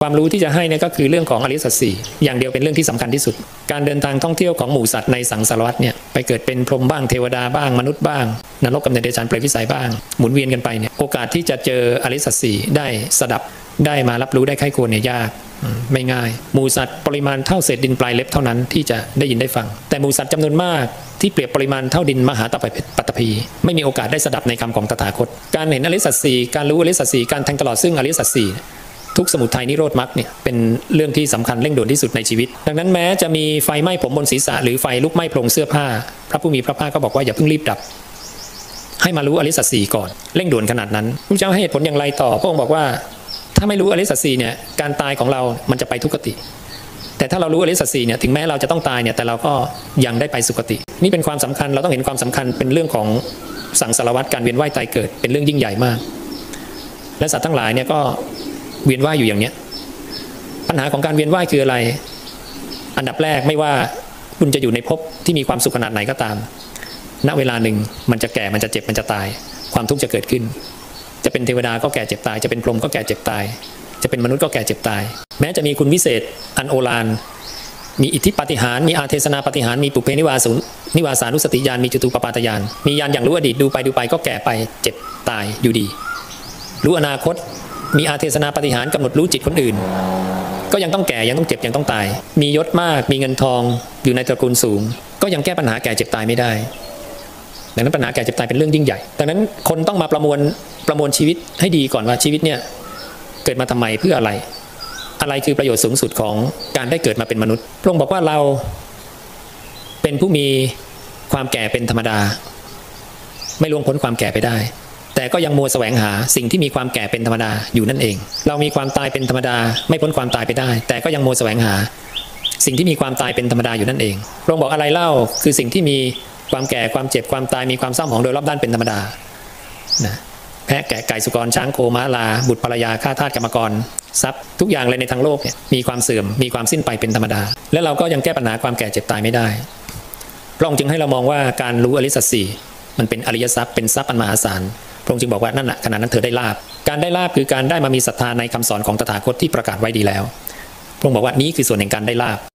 ความรู้ที่จะให้เนี่ยก็คือเรื่องของอริยสัจสี่อย่างเดียวเป็นเรื่องที่สำคัญที่สุดการเดินทางท่องเที่ยวของหมู่สัตว์ในสังสารวัฏเนี่ยไปเกิดเป็นพรหมบ้างเทวดาบ้างมนุษย์บ้างนรกกำเนิดเดรัจฉานเปรตวิสัยบ้างหมุนเวียนกันไปเนี่ยโอกาสที่จะเจออริยสัจสี่ได้สดับได้มารับรู้ได้ไข้ควรเนี่ยยากไม่ง่ายหมู่สัตว์ปริมาณเท่าเศษดินปลายเล็บเท่านั้นที่จะได้ยินได้ฟังแต่หมู่สัตว์จำนวนมากที่เปรียบปริมาณเท่าดินมหาปัตตภีไม่มีโอกาสได้สดับในคำของตถาคตการเห็นอริยสัจสี่การรู้อริยสัจสี่การแทงตลอดซึ่งอริยสัจสี่ทุกสมุทัยนิโรธมรรคเนี่ยเป็นเรื่องที่สำคัญเร่งด่วนที่สุดในชีวิตดังนั้นแม้จะมีไฟไหม้ผมบนศีรษะหรือไฟลุกไหม้โพรงเสื้อผ้าพระผู้มีพระภาคก็บอกว่าอย่าเพิ่งรีบดับให้มารู้อริยสัจสี่ก่อนเร่งด่วนขนาดนั้นพระเจ้าให้เหตุผลอย่างไรต่อพระองค์บอกว่าถ้าไม่รู้อริยสัจสี่เนี่ยการตายของเรามันจะไปทุกขติแต่ถ้าเรารู้อริยสัจสี่เนี่ยถึงแม้เราจะต้องตายเนี่ยแต่เราก็ยังได้ไปสุคตินี่เป็นความสำคัญเราต้องเห็นความสำคัญเป็นเรื่องของสังสารวัฏการเวียนว่ายตายเกิดเป็นเรื่องยิ่งใหญ่มากและสัตว์ทั้งหลายเนี่ยก็เวียนว่ายอยู่อย่างเนี้ยปัญหาของการเวียนว่ายคืออะไรอันดับแรกไม่ว่าคุณจะอยู่ในภพที่มีความสุขขนาดไหนก็ตามณเวลาหนึ่งมันจะแก่มันจะเจ็บมันจะตายความทุกข์จะเกิดขึ้นจะเป็นเทวดาก็แก่เจ็บตายจะเป็นพรหมก็แก่เจ็บตายจะเป็นมนุษย์ก็แก่เจ็บตายแม้จะมีคุณวิเศษอันโอฬารมีอิทธิปาฏิหาริย์มีอาเทศนาปาฏิหาริย์มีปุเพนิวาสานุสติญาณมีจตุปปาตญาณมีญาณอย่างรู้อดีตดูไปก็แก่ไปเจ็บตายอยู่ดีรู้อนาคตมีอาเทศนาปาฏิหาริย์กำหนดรู้จิตคนอื่นก็ยังต้องแก่ยังต้องเจ็บยังต้องตายมียศมากมีเงินทองอยู่ในตระกูลสูงก็ยังแก้ปัญหาแก่เจ็บตายไม่ได้ดังนั้นปัญหาแก่เจ็บตายเป็นเรื่องยิ่งใหญ่ดังนั้นคนต้องมาประมวลชีวิตให้ดีก่อนว่าชีวิตเนี่ยเกิดมาทำไมเพื่ออะไรคือประโยชน์สูงสุดของการได้เกิดมาเป็นมนุษย์พระองค์บอกว่าเราเป็นผู้มีความแก่เป็นธรรมดาไม่ล่วงพ้นความแก่ไปได้แต่ก็ยังมัวแสวงหาสิ่งที่มีความแก่เป็นธรรมดาอยู่นั่นเองเรามีความตายเป็นธรรมดาไม่พ้นความตายไปได้แต่ก็ยังมัวแสวงหาสิ่งที่มีความตายเป็นธรรมดาอยู่นั่นเองพระองค์บอกอะไรเล่าคือสิ่งที่มีความแก่ความเจ็บความตายมีความเศร้าหมองโดยรอบด้านเป็นธรรมดานะแพะแกะไก่สุกรช้างโคม้าลาบุตรภรรยาข้าทาสกรรมกรทรัพย์ทุกอย่างเลยในทางโลกเนี่ยมีความเสื่อมมีความสิ้นไปเป็นธรรมดาและเราก็ยังแก้ปัญหาความแก่เจ็บตายไม่ได้พระองค์จึงให้เรามองว่าการรู้อริยสัจสี่มันเป็นอริยทรัพย์เป็นทรัพย์อันมหาศาลพระองค์จึงบอกว่านั่นแหละขณะนั้นเธอได้ลาภการได้ลาภคือการได้มามีศรัทธาในคำสอนของตถาคตที่ประกาศไว้ดีแล้วพระองค์บอกว่านี้คือส่วนแห่งการได้ลาภ